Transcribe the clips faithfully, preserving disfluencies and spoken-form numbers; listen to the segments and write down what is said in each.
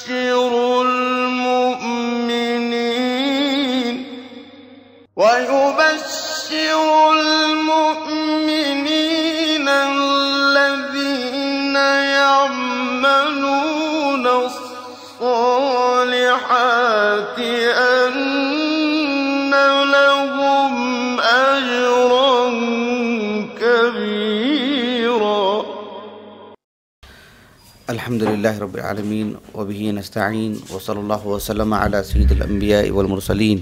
المؤمنين ويبشر المؤمنين الذين يعملون الصالحات أن لهم أجرا كبيرا. الحمد لله رب العالمين وبه نستعين وصلى الله وسلم على سيد الأنبياء والمرسلين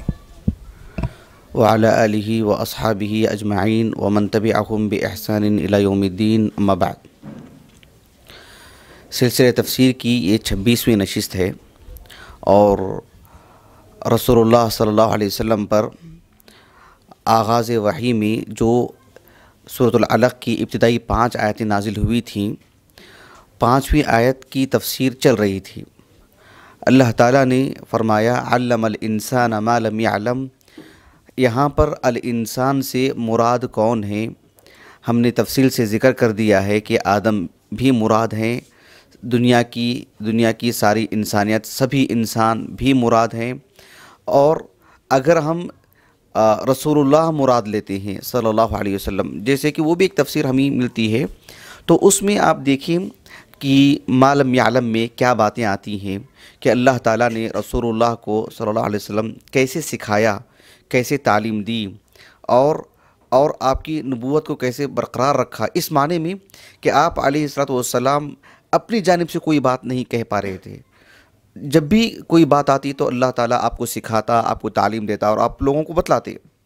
وعلى آله وأصحابه أجمعين ومن تبعهم بإحسان إلى يوم الدين. أما بعد، سلسلہ تفسیر کی یہ چھبیسویں نشست ہے اور رسول اللہ صلی اللہ علیہ وسلم پر آغاز وحی میں جو سورۃ العلق کی ابتدائی پانچ آیتیں نازل ہوئی تھیں، پانچویں آیت کی تفسیر چل رہی تھی. اللہ تعالیٰ نے فرمایا علم الانسان ما لم يعلم. یہاں پر الانسان سے مراد کون ہیں؟ ہم نے تفصیل سے ذکر کر دیا ہے کہ آدم بھی مراد ہیں، دنیا کی دنیا کی ساری انسانیت، سبھی انسان بھی مراد ہیں. اور اگر ہم رسول اللہ مراد لیتے ہیں صلی اللہ علیہ وسلم، جیسے کہ وہ بھی ایک تفسیر ہمیں ملتی ہے، تو اس میں آپ دیکھیں کہ ما لم یعلم میں کیا باتیں آتی ہیں کہ اللہ تعالیٰ نے رسول اللہ کو صلی اللہ علیہ وسلم کیسے سکھایا، کیسے تعلیم دی، اور اور آپ کی نبوت کو کیسے برقرار رکھا، اس معنی میں کہ آپ علیہ الصلوۃ والسلام اپنی جانب سے کوئی بات نہیں کہہ پا رہے تھے. جب بھی کوئی بات آتی تو اللہ تعالیٰ آپ کو سکھاتا، آپ کو تعلیم دیتا اور آپ لوگوں کو بتلاتے.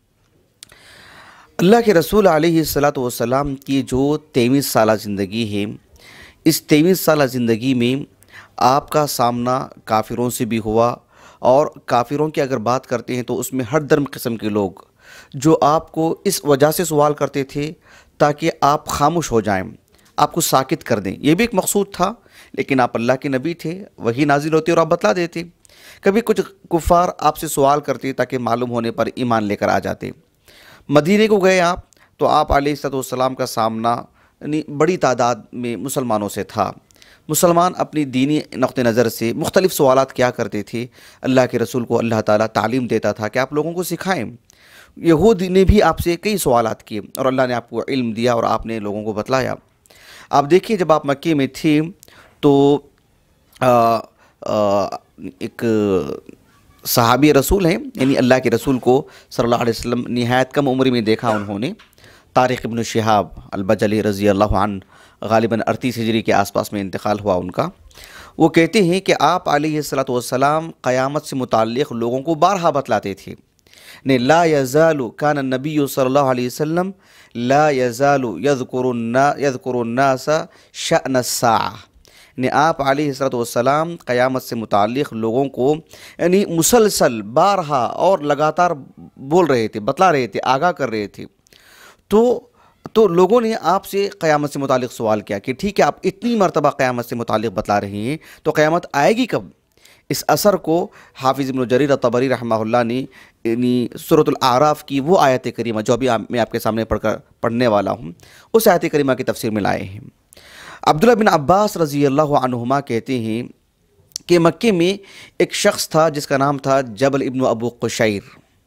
اللہ کے رسول علیہ الصلوۃ والسلام کی جو تیئیس سالہ زندگی ہے، اس تیئیس سالہ زندگی میں آپ کا سامنا کافروں سے بھی ہوا، اور کافروں کی اگر بات کرتے ہیں تو اس میں ہر درم قسم کے لوگ جو آپ کو اس وجہ سے سوال کرتے تھے تاکہ آپ خاموش ہو جائیں، آپ کو ساکت کر دیں. یہ بھی ایک مقصود تھا، لیکن آپ اللہ کے نبی تھے، وہی نازل ہوتے اور آپ بتلا دیتے. کبھی کچھ کفار آپ سے سوال کرتے تاکہ معلوم ہونے پر ایمان لے کر آ جاتے. مدینے کو گئے آپ تو آپ علیہ الصلوۃ والسلام کا سامنا یعنی بڑی تعداد میں مسلمانوں سے تھا. مسلمان اپنی دینی نقطہ نظر سے مختلف سوالات کیا کرتے تھے. اللہ کے رسول کو اللہ تعالیٰ تعلیم دیتا تھا کہ آپ لوگوں کو سکھائیں. یہود نے بھی آپ سے کئی سوالات کیے اور اللہ نے آپ کو علم دیا اور آپ نے لوگوں کو بتلایا. آپ دیکھیے جب آپ مکے میں تھے تو آ, آ, ایک صحابی رسول ہیں، یعنی اللہ کے رسول کو صلی اللہ علیہ وسلم نہایت کم عمر میں دیکھا انہوں نے. طارق ابن شہاب البجلی رضی اللہ عنہ، غالباً اڑتیس ہجری کے آس پاس میں انتقال ہوا ان کا. وہ کہتے ہیں کہ آپ علیہ الصلوۃ والسلام قیامت سے متعلق لوگوں کو بارہا بتلاتے تھے. نے لا یزال کان النبی صلی اللہ علیہ وسلم لا یزال یذکر الناس یذکر الناس شأن الساعہ. نے آپ علیہ الصلوۃ والسلام قیامت سے متعلق لوگوں کو یعنی مسلسل بارہا اور لگاتار بول رہے تھے، بتلا رہے تھے، آگاہ کر رہے تھے. تو تو لوگوں نے آپ سے قیامت سے متعلق سوال کیا کہ ٹھیک ہے آپ اتنی مرتبہ قیامت سے متعلق بتلا رہے ہیں تو قیامت آئے گی کب؟ اس اثر کو حافظ ابن جریر الطبری رحمہ اللہ نے یعنی سورۃ الاعراف کی وہ آیت کریمہ جو ابھی میں آپ کے سامنے پڑھ کر پڑھنے والا ہوں، اس آیت کریمہ کی تفسیر میں لائے ہیں. عبداللہ بن عباس رضی اللہ عنہما کہتے ہیں کہ مکے میں ایک شخص تھا جس کا نام تھا جبل ابن ابو قشیر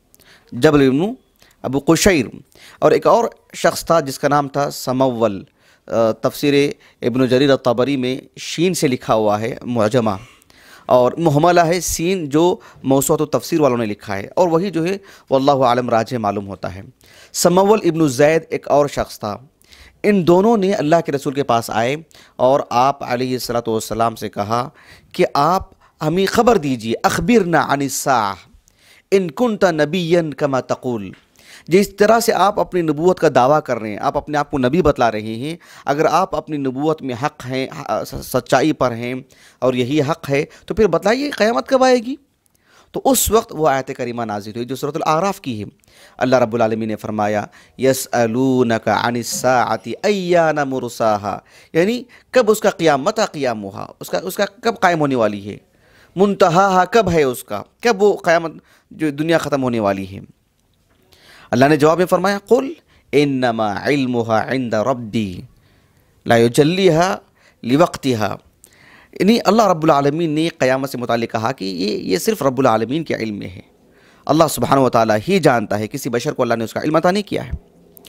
جبل ابن ابو قشیر اور ایک اور شخص تھا جس کا نام تھا سمول. تفسیر ابن جریر الطبری میں شین سے لکھا ہوا ہے معجمہ، اور محملہ ہے سین جو موسوعۃ التفسیر والوں نے لکھا ہے، اور وہی جو ہے واللہ عالم راجح معلوم ہوتا ہے. سمول ابن زید ایک اور شخص تھا. ان دونوں نے اللہ کے رسول کے پاس آئے اور آپ علیہ الصلوۃ والسلام سے کہا کہ آپ ہمیں خبر دیجئے، اخبرنا عن الساعہ ان کنت نبیا کما تقول. جس طرح سے آپ اپنی نبوت کا دعویٰ کر رہے ہیں، آپ اپنے آپ کو نبی بتلا رہے ہیں، اگر آپ اپنی نبوت میں حق ہیں، سچائی پر ہیں اور یہی حق ہے تو پھر بتلائیے قیامت کب آئے گی؟ تو اس وقت وہ آیت کریمہ نازل ہوئی جو سورۃ الاعراف کی ہے. اللہ رب العالمین نے فرمایا یسألونک عن الساعۃ ایان مرساہا، یعنی کب اس کا قیام، متی قیامھا، اس کا اس کا کب قائم ہونے والی ہے، منتہاہا کب ہے اس کا، کب وہ قیامت جو دنیا ختم ہونے والی ہے. اللہ نے جواب میں فرمایا قل انما علمها عند ربی لا یجلیہا لوقتہا، یعنی اللہ رب العالمین نے قیامت سے متعلق کہا کہ یہ یہ صرف رب العالمین کے علم میں ہے، اللہ سبحانہ و تعالیٰ ہی جانتا ہے، کسی بشر کو اللہ نے اس کا علم عطا نہیں کیا ہے۔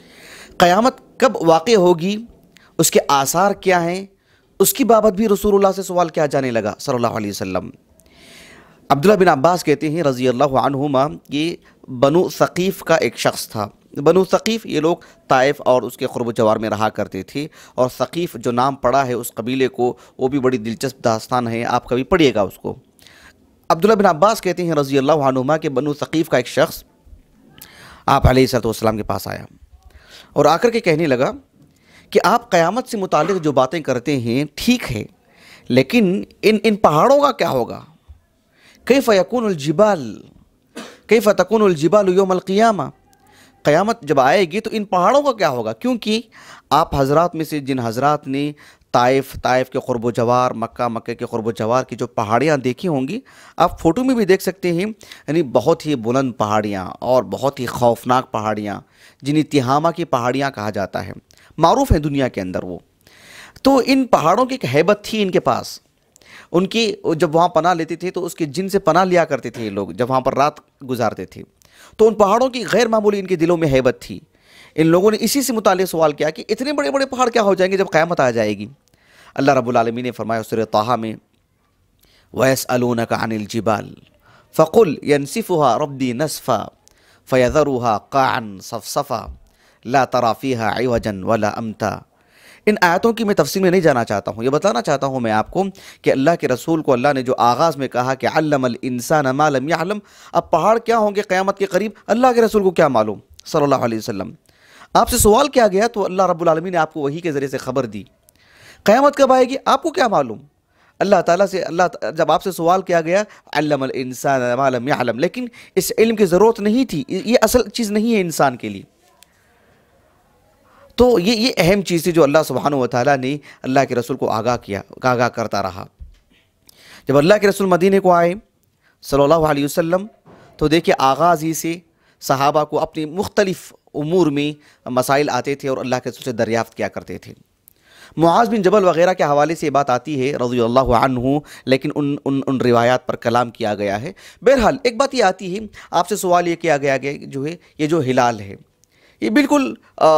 قیامت کب واقع ہوگی، اس کے آثار کیا ہیں، اس کی بابت بھی رسول اللہ سے سوال کیا جانے لگا صلی اللہ علیہ وسلم۔ عبداللہ بن عباس کہتے ہیں رضی اللہ عنہما کہ بنو ثقیف کا ایک شخص تھا۔ بنو ثقیف یہ لوگ طائف اور اس کے قرب و جوار میں رہا کرتے تھے، اور ثقیف جو نام پڑا ہے اس قبیلے کو، وہ بھی بڑی دلچسپ داستان ہے، آپ کبھی پڑھیے گا اس کو۔ عبداللہ بن عباس کہتے ہیں رضی اللہ عنہما کہ بنو ثقیف کا ایک شخص آپ علیہ الصلوۃ والسلام کے پاس آیا اور آ کر کے کہنے لگا کہ آپ قیامت سے متعلق جو باتیں کرتے ہیں ٹھیک ہے، لیکن ان ان پہاڑوں کا کیا ہوگا؟ کیف یکون الجبال کیف تکون الجبال یوم القیامہ، قیامت جب آئے گی تو ان پہاڑوں کا کیا ہوگا؟ کیونکہ آپ حضرات میں سے جن حضرات نے طائف طائف کے قرب و جوار، مکہ مکہ کے قرب و جوار کی جو پہاڑیاں دیکھی ہوں گی، آپ فوٹو میں بھی دیکھ سکتے ہیں، یعنی بہت ہی بلند پہاڑیاں اور بہت ہی خوفناک پہاڑیاں، جنہیں تہامہ کی پہاڑیاں کہا جاتا ہے، معروف ہیں دنیا کے اندر وہ۔ تو ان پہاڑوں کی ایک ہیبت تھی ان کے پاس، ان کی جب وہاں پناہ لیتے تھے تو اس کے جن سے پناہ لیا کرتے تھے یہ لوگ جب وہاں پر رات گزارتے تھے، تو ان پہاڑوں کی غیر معمولی ان کے دلوں میں ہیبت تھی۔ ان لوگوں نے اسی سے متعلق سوال کیا کہ اتنے بڑے بڑے پہاڑ کیا ہو جائیں گے جب قیامت آ جائے گی؟ اللہ رب العالمین نے فرمایا سورہ طٰہٰ میں وَيَسْأَلُونَكَ عَنِ الْجِبَالِ فَقُلْ يَنْسِفُهَا رَبِّي نَسْفًا فَيَذَرُهَا قَاعًا صَفْصَفًا لَا تَرَىٰ فِيهَا عِوَجًا وَلَا أَمْتًا۔ ان آیتوں کی میں تفصیل میں نہیں جانا چاہتا ہوں، یہ بتانا چاہتا ہوں میں آپ کو کہ اللہ کے رسول کو اللہ نے جو آغاز میں کہا کہ علم الانسان ما لم يعلم، اب پہاڑ کیا ہوں گے قیامت کے قریب اللہ کے رسول کو کیا معلوم صلی اللہ علیہ وسلم۔ آپ سے سوال کیا گیا تو اللہ رب العالمین نے آپ کو وحی کے ذریعے سے خبر دی، قیامت کب آئے گی آپ کو کیا معلوم؟ اللہ تعالیٰ سے اللہ جب آپ سے سوال کیا گیا علم الانسان ما لم يعلم، لیکن اس علم کی ضرورت نہیں تھی، یہ اصل چیز نہیں ہے انسان کے لیے۔ تو یہ یہ اہم چیز تھی جو اللہ سبحانہ و تعالیٰ نے اللہ کے رسول کو آگاہ کیا آگاہ کرتا رہا۔ جب اللہ کے رسول مدینے کو آئے صلی اللہ علیہ وسلم تو دیکھیں آغاز ہی سے صحابہ کو اپنی مختلف امور میں مسائل آتے تھے اور اللہ کے رسول سے دریافت کیا کرتے تھے۔ معاذ بن جبل وغیرہ کے حوالے سے یہ بات آتی ہے رضی اللہ عنہ، لیکن ان ان ان روایات پر کلام کیا گیا ہے۔ بہرحال ایک بات یہ آتی ہے، آپ سے سوال یہ کیا گیا کہ جو ہے یہ جو ہلال ہے یہ بالکل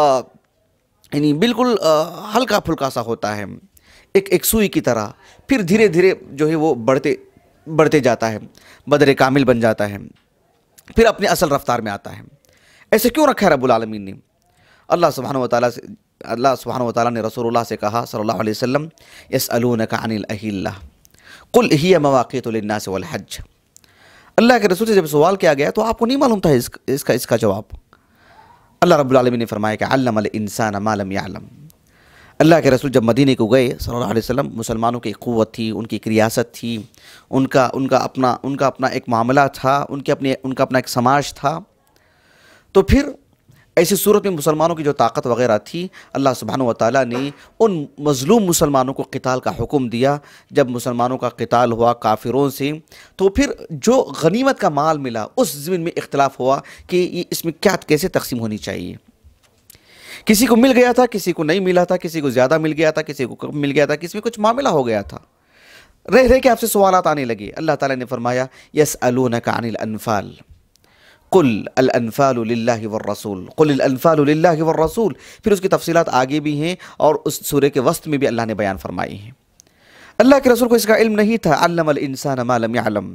یعنی بالکل ہلکا پھلکا سا ہوتا ہے، ایک ایک سوئی کی طرح، پھر دھیرے دھیرے جو ہے وہ بڑھتے بڑھتے جاتا ہے، بدر کامل بن جاتا ہے، پھر اپنے اصل رفتار میں آتا ہے۔ ایسے کیوں رکھا ہے رب العالمین نے؟ اللہ سبحانہ و تعالیٰ سے اللہ سبحانہ و تعالیٰ نے رسول اللہ سے کہا صلی اللہ علیہ وسلم یسألونک عن الأہلہ قل ہی مواقیت للناس والحج۔ اللہ کے رسول سے جب سوال کیا گیا تو آپ کو نہیں معلوم تھا اس اس کا اس کا جواب۔ اللہ رب العالمین نے فرمایا کہ علم الانسان ما لم يعلم۔ اللہ کے رسول جب مدینے کو گئے صلی اللہ علیہ وسلم، مسلمانوں کی ایک قوت تھی، ان کی ایک ریاست تھی، ان کا ان کا اپنا ان کا اپنا ایک معاملہ تھا، ان کے اپنے ان کا اپنا ایک سماج تھا۔ تو پھر ایسی صورت میں مسلمانوں کی جو طاقت وغیرہ تھی، اللہ سبحانہ و تعالیٰ نے ان مظلوم مسلمانوں کو قتال کا حکم دیا۔ جب مسلمانوں کا قتال ہوا کافروں سے تو پھر جو غنیمت کا مال ملا اس زمین میں اختلاف ہوا کہ یہ اس میں کیا کیسے تقسیم ہونی چاہیے۔ کسی کو مل گیا تھا، کسی کو نہیں ملا تھا، کسی کو زیادہ مل گیا تھا، کسی کو کم مل گیا تھا، کسی میں کچھ معاملہ ہو گیا تھا، رہ رہ کے آپ سے سوالات آنے لگے۔ اللہ تعالیٰ نے فرمایا یسألونک عن الانفال قل الانفال للہ والرسول قل الانفال للہ والرسول۔ پھر اس کی تفصیلات آگے بھی ہیں اور اس سورہ کے وسط میں بھی اللہ نے بیان فرمائی ہیں۔ اللہ کے رسول کو اس کا علم نہیں تھا، علم الانسان ما لم يعلم۔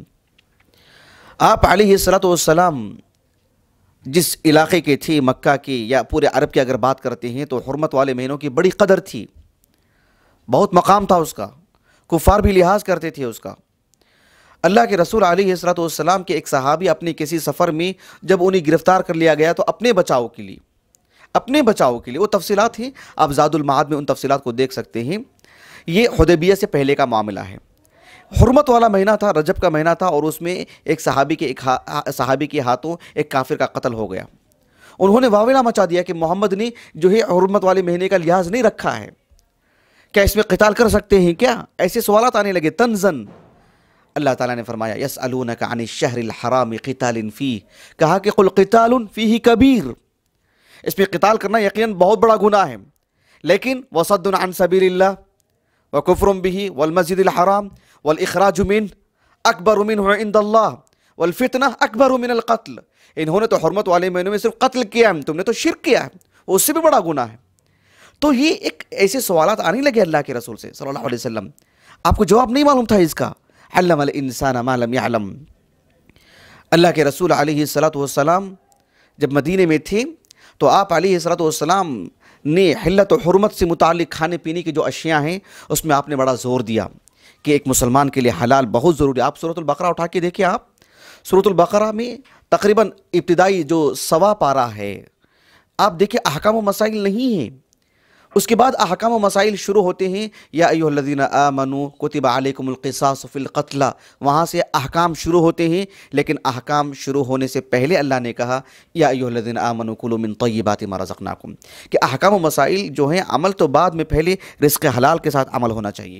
آپ علیہ الصلوۃ والسلام جس علاقے کے تھے، مکہ کے یا پورے عرب کی اگر بات کرتے ہیں تو حرمت والے مہینوں کی بڑی قدر تھی، بہت مقام تھا اس کا، کفار بھی لحاظ کرتے تھے اس کا۔ اللہ کے رسول علیہ الصلوۃ والسلام کے ایک صحابی اپنے کسی سفر میں جب انہیں گرفتار کر لیا گیا تو اپنے بچاؤ کے لیے اپنے بچاؤ کے لیے وہ تفصیلات ہیں، آپ زاد المعاد میں ان تفصیلات کو دیکھ سکتے ہیں۔ یہ حدیبیہ سے پہلے کا معاملہ ہے، حرمت والا مہینہ تھا، رجب کا مہینہ تھا، اور اس میں ایک صحابی کے ایک صحابی کے ہاتھوں ایک کافر کا قتل ہو گیا۔ انہوں نے واویلا مچا دیا کہ محمد نے جو ہے حرمت والے مہینے کا لحاظ نہیں رکھا ہے، کیا اس میں قتال کر سکتے ہیں کیا؟ ایسے سوالات آنے لگے تنزن۔ اللہ تعالیٰ نے فرمایا یسألونک عن الشہر الحرام قتال فیہ، کہا کہ قل قتال فیہ کبیر، اس میں قتال کرنا یقیناً بہت بڑا گناہ ہے، لیکن وصد عن سبیل اللہ وکفر به والمسجد الحرام والاخراج منه اکبر منه عند اللہ والفتنہ اکبر من القتل. انہوں نے تو حرمت والے مہینوں میں صرف قتل کیا ہے، تم نے تو شرک کیا ہے، اس سے بھی بڑا گناہ ہے. تو یہ ایک ایسے سوالات آنے لگے اللہ کے رسول سے صلی اللہ علیہ وسلم. آپ کو جواب نہیں معلوم تھا اس کا. علم الانسان ما لم يعلم. اللہ کے رسول علیہ الصلوۃ والسلام جب مدینے میں تھے تو آپ علیہ الصلوۃ والسلام نے حلت و حرمت سے متعلق کھانے پینے کی جو اشیاء ہیں اس میں آپ نے بڑا زور دیا کہ ایک مسلمان کے لیے حلال بہت ضروری ہے. آپ سورۃ البقرہ اٹھا کے دیکھیں، آپ سورۃ البقرہ میں تقریباً ابتدائی جو سوا پارہ ہے، آپ دیکھیں احکام و مسائل نہیں ہیں. اس کے بعد احکام و مسائل شروع ہوتے ہیں یا ایھا الذین آمنوا کتب علیکم القصاص فی القتل. وہاں سے احکام شروع ہوتے ہیں، لیکن احکام شروع ہونے سے پہلے اللہ نے کہا یا ایھا الذین آمنوا کلوا من طیبات ما رزقناکم، کہ احکام و مسائل جو ہیں عمل تو بعد میں، پہلے رزق حلال کے ساتھ عمل ہونا چاہیے.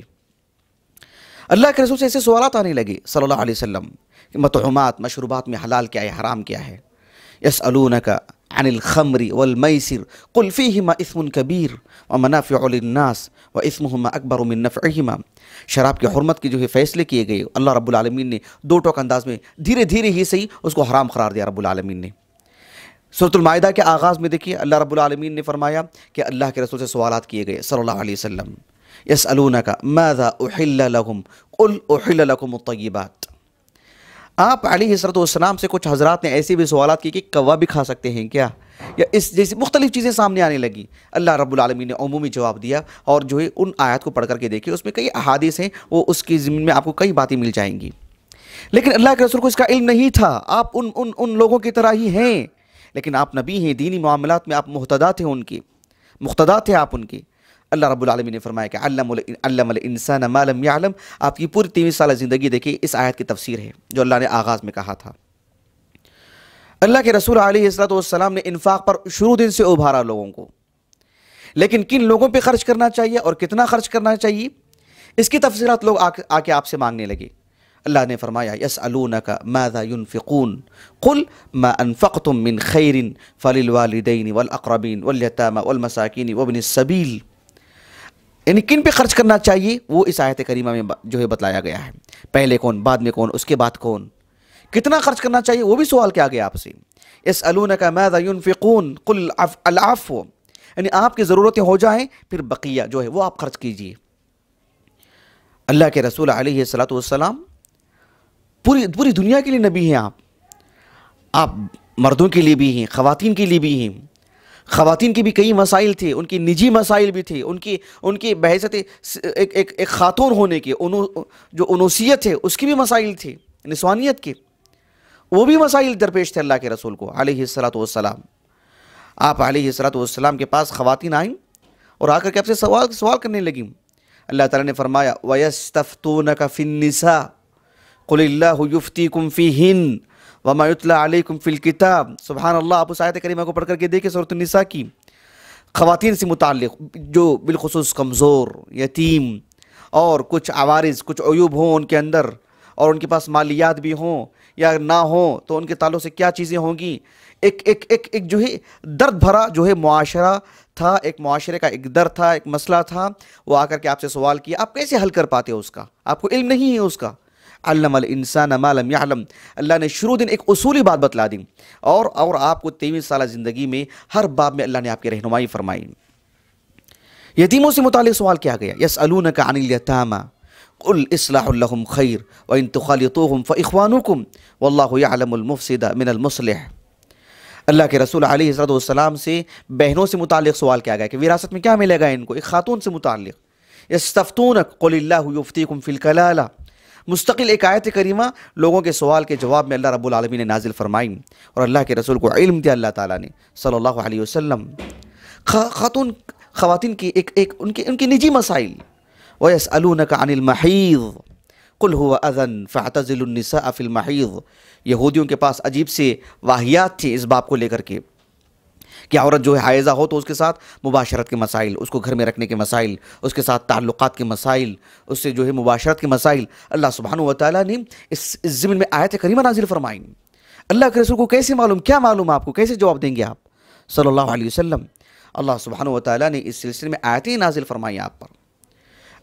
اللہ کے رسول سے ایسے سوالات آنے لگے صلی اللہ علیہ وسلم کہ مطعومات، مشروبات میں حلال کیا ہے، حرام کیا ہے. یسألونک عن الخمر والمیسر قل فیہما اثم کبیر ومنافع للناس واثمہما اکبر من نفعہما. شراب کی حرمت کی جو ہے فیصلے کیے گئے، اللہ رب العالمین نے دو ٹوک انداز میں دھیرے دھیرے ہی صحیح اس کو حرام قرار دیا رب العالمین نے. سورۃ المائدہ کے آغاز میں دیکھیے اللہ رب العالمین نے فرمایا کہ اللہ کے رسول سے سوالات کیے گئے صلی اللہ علیہ وسلم. یسألونک ماذا احل لهم قل احل لكم الطیبات. آپ علیہ الصلوۃ والسلام سے کچھ حضرات نے ایسے بھی سوالات کی کہ کوا بھی کھا سکتے ہیں کیا، یا اس جیسی مختلف چیزیں سامنے آنے لگی. اللہ رب العالمین نے عمومی جواب دیا، اور جو ہے ان آیات کو پڑھ کر کے دیکھیں، اس میں کئی احادیث ہیں، وہ اس کی ضمن میں آپ کو کئی باتیں مل جائیں گی. لیکن اللہ کے رسول کو اس کا علم نہیں تھا. آپ ان ان ان لوگوں کی طرح ہی ہیں، لیکن آپ نبی ہیں، دینی معاملات میں آپ مقتدا تھے، ان کی مقتدا تھے آپ ان کی. اللہ رب العالمین نے فرمایا کہ علم علم الانسان ما لم يعلم. آپ کی پوری تیئیس سالہ زندگی دیکھیے، اس آیت کی تفسیر ہے جو اللہ نے آغاز میں کہا تھا. اللہ کے رسول علیہ الصلوۃ والسلام نے انفاق پر شروع دن سے ابھارا لوگوں کو، لیکن کن لوگوں پہ خرچ کرنا چاہیے اور کتنا خرچ کرنا چاہیے، اس کی تفسیرات لوگ آ کے آپ سے مانگنے لگے. اللہ نے فرمایا یسألونک ماذا ينفقون قل ما انفقتم من خیر فللوالدین والاقربین والیتامى والمساکین وابن السبیل. یعنی کن پہ خرچ کرنا چاہیے وہ اس آیت کریمہ میں جو ہے بتلایا گیا ہے. پہلے کون، بعد میں کون، اس کے بعد کون. کتنا خرچ کرنا چاہیے وہ بھی سوال کیا گیا آپ سے. یسألونک ماذا ينفقون قل العفو، یعنی آپ کی ضرورتیں ہو جائیں پھر بقیہ جو ہے وہ آپ خرچ کیجئے. اللہ کے رسول علیہ الصلوۃ والسلام پوری پوری دنیا کے لیے نبی ہیں. آپ آپ مردوں کے لیے بھی ہیں، خواتین کے لیے بھی ہیں. خواتین کے بھی کئی مسائل تھے، ان کی نجی مسائل بھی تھے، ان کی ان کی بحیثیت ایک ایک ایک خاتون ہونے کے جو انوثیت ہے اس کی بھی مسائل تھے، نسوانیت کے وہ بھی مسائل درپیش تھے اللہ کے رسول کو علیہ الصلوۃ والسلام. آپ علیہ الصلوۃ والسلام کے پاس خواتین آئیں اور آ کر کے آپ سے سوال سوال کرنے لگیں. اللہ تعالیٰ نے فرمایا وَيَسْتَفْتُونَكَ فِي النِّسَاءِ قُلِ اللَّهُ يُفْتِيكُمْ فِيهِنَّ وَمَا يُتْلَى عَلَيْكُمْ فِي الْكِتَابِ. سبحان اللہ. آپ اس آیت کریمہ کو پڑھ کر کے دیکھیں سورۃ النساء کی. خواتین سے متعلق جو بالخصوص کمزور، یتیم اور کچھ عوارض، کچھ عیوب ہوں ان کے اندر، اور ان کے پاس مالیات بھی ہوں یا نہ ہوں، تو ان کے تعلق سے کیا چیزیں ہوں گی. ایک ایک ایک ایک جو ہے درد بھرا جو ہے معاشرہ تھا، ایک معاشرے کا ایک درد تھا، ایک مسئلہ تھا. وہ آ کر کے آپ سے سوال کیا، آپ کیسے حل کر پاتے ہو اس کا، آپ کو علم نہیں ہے اس کا. علم الانسان ما لم يعلم. اللہ نے شروع دن ایک اصولی بات بتلا دی، اور اور آپ کو تیئیس سالہ زندگی میں ہر باب میں اللہ نے آپ کی رہنمائی فرمائی. یتیموں سے متعلق سوال کیا گیا. یسألونک عن الیتامى قل اصلاح لهم خیر وان تخالطوهم فاخوانکم واللہ یعلم المفسد من المصلح. اللہ کے رسول علیہ الصلوۃ والسلام سے بہنوں سے متعلق سوال کیا گیا کہ وراثت میں کیا ملے گا ان کو، ایک خاتون سے متعلق. یستفتونک قل اللہ یفتیکم فی الکلالہ. مستقل ایک آیت کریمہ لوگوں کے سوال کے جواب میں اللہ رب العالمین نے نازل فرمائی، اور اللہ کے رسول کو علم دیا اللہ تعالیٰ نے صلی اللہ علیہ وسلم. خاتون خواتین کی ایک ایک ان کی ان کی نجی مسائل. وَيَسْأَلُونَكَ عَنِ الْمَحِيضِ قُلْ هُوَ أَذًى فَاعْتَزِلُوا النِّسَاءَ فِي الْمَحِيضِ. یہودیوں کے پاس عجیب سے واہیات تھے اس باب کو لے کر کے کہ عورت جو ہے حائضہ ہو تو اس کے ساتھ مباشرت کے مسائل، اس کو گھر میں رکھنے کے مسائل، اس کے ساتھ تعلقات کے مسائل، اس سے جو ہے مباشرت کے مسائل اللہ سبحانہ و تعالیٰ نے اس ضمن میں آیت کریمہ نازل فرمائیں. اللہ کے رسول کو کیسے معلوم، کیا معلوم آپ کو، کیسے جواب دیں گے آپ صلی اللہ علیہ وسلم. اللہ سبحانہ و تعالیٰ نے اس سلسلے میں آیتیں نازل فرمائیں آپ پر.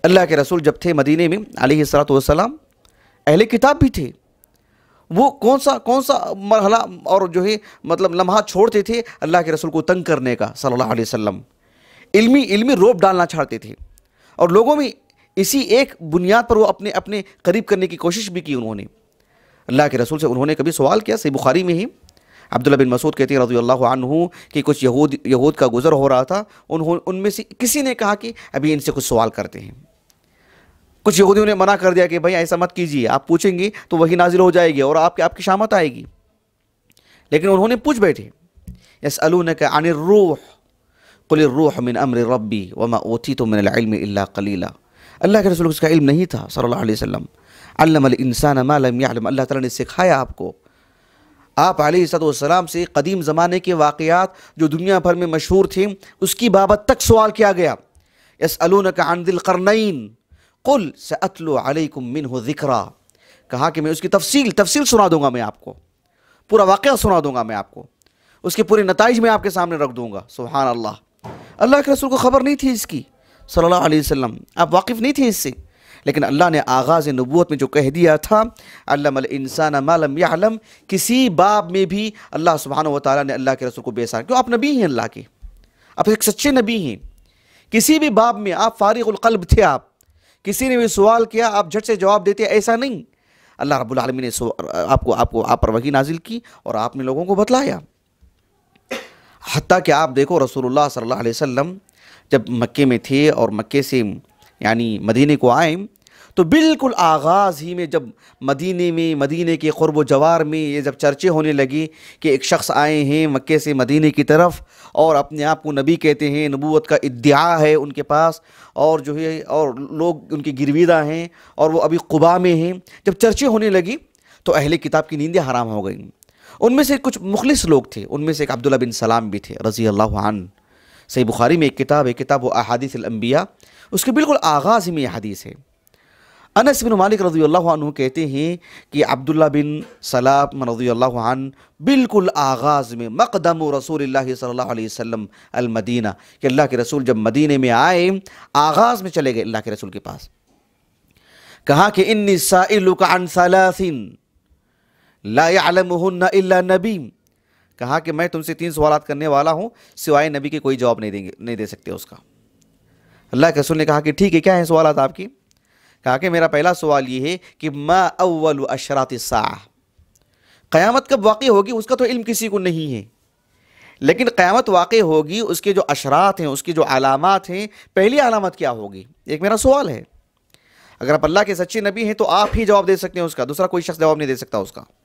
اللہ کے رسول جب تھے مدینے میں علیہ الصلوۃ والسلام، اہل کتاب بھی تھے، وہ کون سا کون سا مرحلہ اور جو ہے مطلب لمحہ چھوڑتے تھے اللہ کے رسول کو تنگ کرنے کا صلی اللہ علیہ وسلم، علمی علمی روب ڈالنا چاہتے تھے، اور لوگوں میں اسی ایک بنیاد پر وہ اپنے اپنے قریب کرنے کی کوشش بھی کی انہوں نے۔ اللہ کے رسول سے انہوں نے کبھی سوال کیا، صحیح بخاری میں ہی عبداللہ بن مسعود کہتے ہیں رضی اللہ عنہ کہ کچھ یہود یہود کا گزر ہو رہا تھا، انہوں ان میں سے کسی نے کہا کہ ابھی ان سے کچھ سوال کرتے ہیں۔ کچھ یہودیوں نے منع کر دیا کہ بھائی ایسا مت کیجیے، آپ پوچھیں گے تو وہی نازل ہو جائے گی اور آپ کے آپ کی شامت آئے گی، لیکن انہوں نے پوچھ بیٹھے یسألونک عن الروح قل الروح من امر ربی وما اوتیتم من العلم الا قلیلا۔ اللہ کے رسول کو اس کا علم نہیں تھا صلی اللہ علیہ وسلم، علم الانسان ما لم يعلم، اللہ تعالیٰ نے سکھایا آپ کو۔ آپ علیہ الصلوۃ والسلام سے قدیم زمانے کے واقعات جو دنیا بھر میں مشہور تھے اس کی بابت تک سوال کیا گیا۔ یسألونک عن ذی القرنین قل سأتلو علیکم منہ ذکرا، کہا کہ میں اس کی تفصیل تفصیل سنا دوں گا، میں آپ کو پورا واقعہ سنا دوں گا، میں آپ کو اس کے پورے نتائج میں آپ کے سامنے رکھ دوں گا۔ سبحان اللہ، اللہ کے رسول کو خبر نہیں تھی اس کی صلی اللہ علیہ وسلم، آپ واقف نہیں تھے اس سے، لیکن اللہ نے آغاز نبوت میں جو کہہ دیا تھا علم الانسان ما لم يعلم، کسی باب میں بھی اللہ سبحانہ و تعالیٰ نے اللہ کے رسول کو بے سار، کیوں؟ آپ نبی ہیں اللہ کے، آپ ایک سچے نبی ہیں، کسی بھی باب میں آپ فارغ القلب تھے، آپ کسی نے بھی سوال کیا آپ جھٹ سے جواب دیتے، ایسا نہیں، اللہ رب العالمین نے آپ کو آپ کو آپ پر وحی نازل کی اور آپ نے لوگوں کو بتلایا۔ حتیٰ کہ آپ دیکھو رسول اللہ صلی اللہ علیہ وسلم جب مکے میں تھے اور مکے سے یعنی مدینے کو آئے تو بالکل آغاز ہی میں جب مدینے میں مدینے کے قرب و جوار میں یہ جب چرچے ہونے لگی کہ ایک شخص آئے ہیں مکے سے مدینے کی طرف اور اپنے آپ کو نبی کہتے ہیں، نبوت کا ادعا ہے ان کے پاس، اور جو ہے اور لوگ ان کی گرویدہ ہیں اور وہ ابھی قباء میں ہیں، جب چرچے ہونے لگی تو اہل کتاب کی نیندیں حرام ہو گئیں۔ ان میں سے کچھ مخلص لوگ تھے، ان میں سے ایک عبداللہ بن سلام بھی تھے رضی اللہ عنہ۔ صحیح بخاری میں ایک کتاب ہے، کتاب و احادیث الانبیاء، اس کے بالکل آغاز میں یہ حدیث ہے۔ انس بن مالک رضی اللہ عنہ کہتے ہیں کہ عبداللہ بن سلام رضی اللہ عنہ بالکل آغاز میں مقدم رسول اللہ صلی اللہ علیہ وسلم المدینہ، کہ اللہ کے رسول جب مدینے میں آئے آغاز میں چلے گئے اللہ کے رسول کے پاس، کہا کہ انی سائلک عن ثلاث لا يعلمهن الا نبی، کہا کہ میں تم سے تین سوالات کرنے والا ہوں، سوائے نبی کے کوئی جواب نہیں دیں گے نہیں دے سکتے اس کا۔ اللہ کے رسول نے کہا کہ ٹھیک ہے، کیا ہیں سوالات آپ کی؟ کہا کہ میرا پہلا سوال یہ ہے کہ ما اول اشراط الساعہ، قیامت کب واقع ہوگی اس کا تو علم کسی کو نہیں ہے، لیکن قیامت واقع ہوگی اس کے جو اشراط ہیں، اس کی جو علامات ہیں، پہلی علامت کیا ہوگی؟ ایک میرا سوال ہے، اگر آپ اللہ کے سچے نبی ہیں تو آپ ہی جواب دے سکتے ہیں اس کا، دوسرا کوئی شخص جواب نہیں دے سکتا اس کا،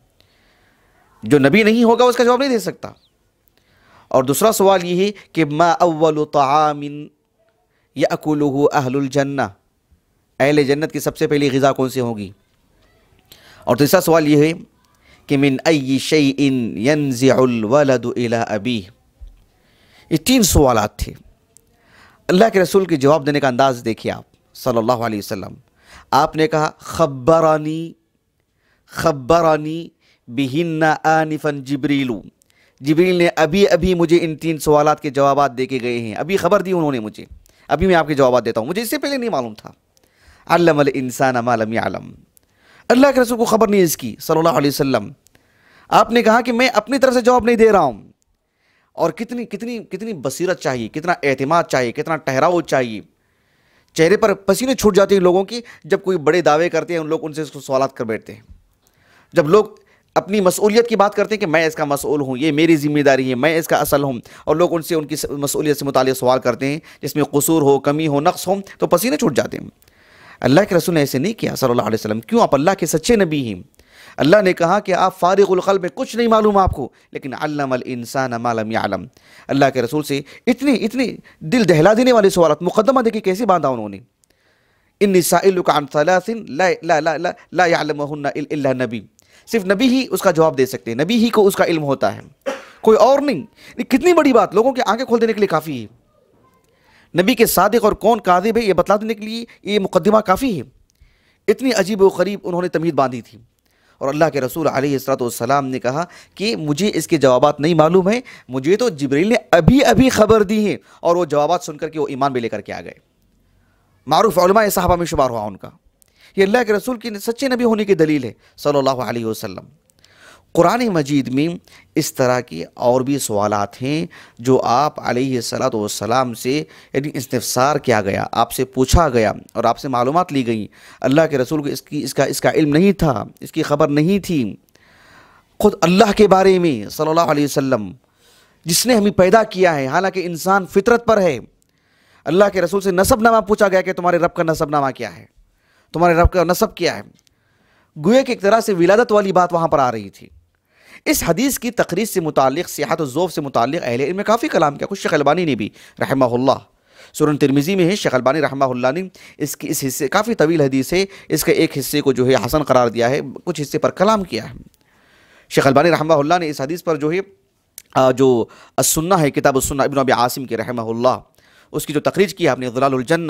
جو نبی نہیں ہوگا اس کا جواب نہیں دے سکتا۔ اور دوسرا سوال یہ ہے کہ ما اول طعام یأکلہ اہل الجنہ، اہل جنت کی سب سے پہلی غذا کون سی ہوگی؟ اور تیسرا سوال یہ ہے کہ من ای شیء ینزع الولد الی ابیہ۔ یہ تین سوالات تھے۔ اللہ کے رسول کے جواب دینے کا انداز دیکھیے آپ صلی اللہ علیہ وسلم، آپ نے کہا خبرانی خبرانی بہن آنفا جبریل، جبریل نے ابھی ابھی مجھے ان تین سوالات کے جوابات دے کے گئے ہیں، ابھی خبر دی انہوں نے مجھے، ابھی میں آپ کے جوابات دیتا ہوں، مجھے اس سے پہلے نہیں معلوم تھا۔ علم الانسان ما لم يعلم، اللہ کے رسول کو خبر نہیں اس کی صلی اللہ علیہ وسلم۔ آپ نے کہا کہ میں اپنی طرف سے جواب نہیں دے رہا ہوں، اور کتنی کتنی کتنی بصیرت چاہیے، کتنا اعتماد چاہیے، کتنا ٹھہراؤ چاہیے، چہرے پر پسینے چھوٹ جاتے ہیں لوگوں کی جب کوئی بڑے دعوے کرتے ہیں، ان لوگ ان سے سوالات کر بیٹھتے ہیں، جب لوگ اپنی مسئولیت کی بات کرتے ہیں کہ میں اس کا مسئول ہوں، یہ میری ذمہ داری ہے، میں اس کا اصل ہوں، اور لوگ ان سے ان کی مسئولیت سے متعلق سوال کرتے ہیں جس میں قصور ہو، کمی ہو، نقص ہو، تو پسینے چھوٹ جاتے ہیں۔ اللہ کے رسول نے ایسے نہیں کیا صلی اللہ علیہ وسلم، کیوں؟ آپ اللہ کے سچے نبی ہیں۔ اللہ نے کہا کہ آپ فارغ القلب ہیں، کچھ نہیں معلوم آپ کو، لیکن علم الانسان ما لم يعلم، اللہ کے رسول سے اتنے اتنے دل دہلا دینے والے سوالات، مقدمہ دیکھیں کیسے باندھا انہوں نے، انی سائلک عن ثلاث لا لا لا لا لا يعلمهن الا نبی، صرف نبی ہی اس کا جواب دے سکتے ہیں، نبی ہی کو اس کا علم ہوتا ہے، کوئی اور نہیں۔ کتنی بڑی بات، لوگوں کی آنکھیں کھول دینے کے لیے کافی ہے، نبی کے صادق اور کون کاذب ہے یہ بتلا دینے کے لیے یہ مقدمہ کافی ہے۔ اتنی عجیب و غریب انہوں نے تمہید باندھی تھی، اور اللہ کے رسول علیہ الصلوۃ والسلام نے کہا کہ مجھے اس کے جوابات نہیں معلوم ہیں، مجھے تو جبریل نے ابھی ابھی خبر دی ہے، اور وہ جوابات سن کر کے وہ ایمان بھی لے کر کے آ گئے۔ معروف علماء صحابہ میں شمار ہوا ان کا. یہ اللہ کے رسول کی سچے نبی ہونے کی دلیل ہے صلی اللہ علیہ وسلم. قرآن مجید میں اس طرح کی اور بھی سوالات ہیں جو آپ علیہ الصلوۃ والسلام سے یعنی استفسار کیا گیا، آپ سے پوچھا گیا اور آپ سے معلومات لی گئیں. اللہ کے رسول کو اس کی اس کا اس کا علم نہیں تھا، اس کی خبر نہیں تھی. خود اللہ کے بارے میں صلی اللہ علیہ وسلم، جس نے ہمیں پیدا کیا ہے، حالانکہ انسان فطرت پر ہے، اللہ کے رسول سے نسب نامہ پوچھا گیا کہ تمہارے رب کا نسب نامہ کیا ہے، تمہارے رب کا نسب کیا ہے. گویا کہ ایک طرح سے ولادت والی بات وہاں پر آ رہی تھی. اس حدیث کی تقریر سے متعلق، صحت و ضعف سے متعلق اہل علم نے کافی کلام کیا. کچھ شیخ البانی نے بھی رحمہ اللہ، سنن ترمذی میں ہے، شیخ البانی رحمہ اللہ نے اس کی اس حصے، کافی طویل حدیث ہے، اس کے ایک حصے کو جو ہے حسن قرار دیا ہے، کچھ حصے پر کلام کیا ہے. شیخ البانی رحمہ اللہ نے اس حدیث پر جو ہے جو السنہ ہے، کتاب السنہ ابن ابی عاصم کے رحمہ اللہ، اس کی جو تخریج کی ہے آپ نے ظلال الجنہ،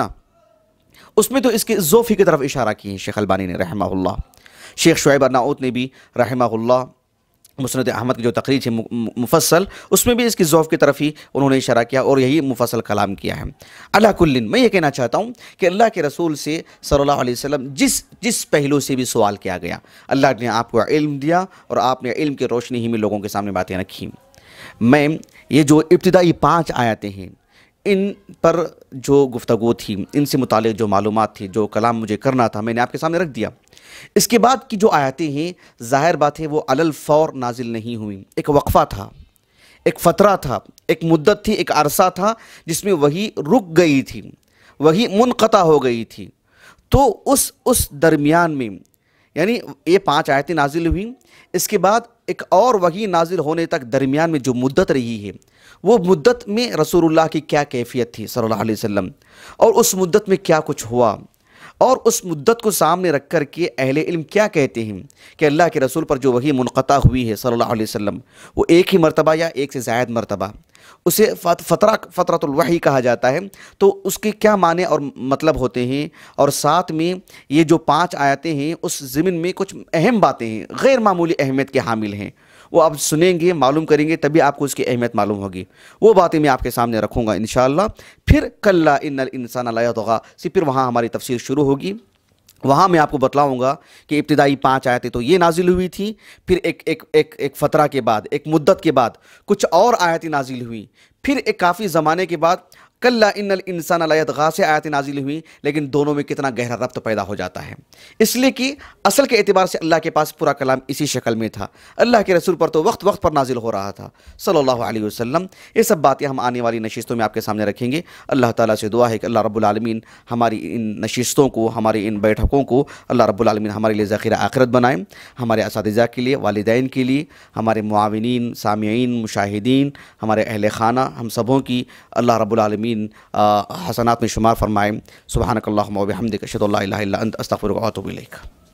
اس میں تو اس کے ضعف کی طرف اشارہ کی ہے شیخ البانی نے رحمہ اللہ. شیخ شعیب ارناؤت نے بھی رحمہ اللہ مسند احمد کی جو تخریج ہے مفصل، اس میں بھی اس کی ضعف کی طرف ہی انہوں نے اشارہ کیا اور یہی مفصل کلام کیا ہے. علی کل میں یہ کہنا چاہتا ہوں کہ اللہ کے رسول سے صلی اللہ علیہ وسلم جس جس پہلو سے بھی سوال کیا گیا، اللہ نے آپ کو علم دیا اور آپ نے علم کی روشنی ہی میں لوگوں کے سامنے باتیں رکھی. میں یہ جو ابتدائی پانچ آیتیں ہیں، ان پر جو گفتگو تھی، ان سے متعلق جو معلومات تھی، جو کلام مجھے کرنا تھا، میں نے آپ کے سامنے رکھ دیا. اس کے بعد کی جو آیتیں ہیں، ظاہر بات ہے وہ علی الفور نازل نہیں ہوئیں. ایک وقفہ تھا، ایک فترہ تھا، ایک مدت تھی، ایک عرصہ تھا جس میں وحی رک گئی تھی، وحی منقطع ہو گئی تھی. تو اس اس درمیان میں یعنی یہ پانچ آیتیں نازل ہوئیں، اس کے بعد ایک اور وحی نازل ہونے تک درمیان میں جو مدت رہی ہے، وہ مدت میں رسول اللہ کی کیا کیفیت تھی صلی اللہ علیہ وسلم، اور اس مدت میں کیا کچھ ہوا، اور اس مدت کو سامنے رکھ کر کے اہل علم کیا کہتے ہیں کہ اللہ کے رسول پر جو وحی منقطع ہوئی ہے صلی اللہ علیہ وسلم، وہ ایک ہی مرتبہ یا ایک سے زائد مرتبہ، اسے فترہ فترۃ الوحی کہا جاتا ہے. تو اس کے کیا معنی اور مطلب ہوتے ہیں، اور ساتھ میں یہ جو پانچ آیتیں ہیں اس ضمن میں کچھ اہم باتیں ہیں، غیر معمولی اہمیت کے حامل ہیں. وہ آپ سنیں گے، معلوم کریں گے، تبھی آپ کو اس کی اہمیت معلوم ہوگی. وہ باتیں میں آپ کے سامنے رکھوں گا انشاءاللہ. پھر کلا ان الانسان لا یطغی سے پھر وہاں ہماری تفسیر شروع ہوگی. وہاں میں آپ کو بتلاؤں گا کہ ابتدائی پانچ آیتیں تو یہ نازل ہوئی تھی، پھر ایک ایک ایک ایک فترہ کے بعد، ایک مدت کے بعد کچھ اور آیتیں نازل ہوئیں، پھر ایک کافی زمانے کے بعد کلا ان الانسان لا یطغی سے آیتیں نازل ہوئیں. لیکن دونوں میں کتنا گہرا ربط پیدا ہو جاتا ہے، اس لیے کہ اصل کے اعتبار سے اللہ کے پاس پورا کلام اسی شکل میں تھا. اللہ کے رسول پر تو وقت وقت پر نازل ہو رہا تھا صلی اللہ علیہ وسلم. یہ سب باتیں ہم آنے والی نشستوں میں آپ کے سامنے رکھیں گے. اللہ تعالیٰ سے دعا ہے کہ اللہ رب العالمین ہماری ان نشستوں کو، ہماری ان بیٹھکوں کو اللہ رب العالمین ہمارے لیے ذخیرہ آخرت بنائیں، ہمارے اساتذہ کے لیے، والدین کے لیے، ہمارے معاونین، سامعین، مشاہدین، ہمارے اہل خانہ، ہم سبوں کی اللہ رب العالمین حسنات میں شمار فرمائیں. سبحانک اللہم و بحمدک اشہد ان لا الہ الا انت استغفرک و اتوب الیک.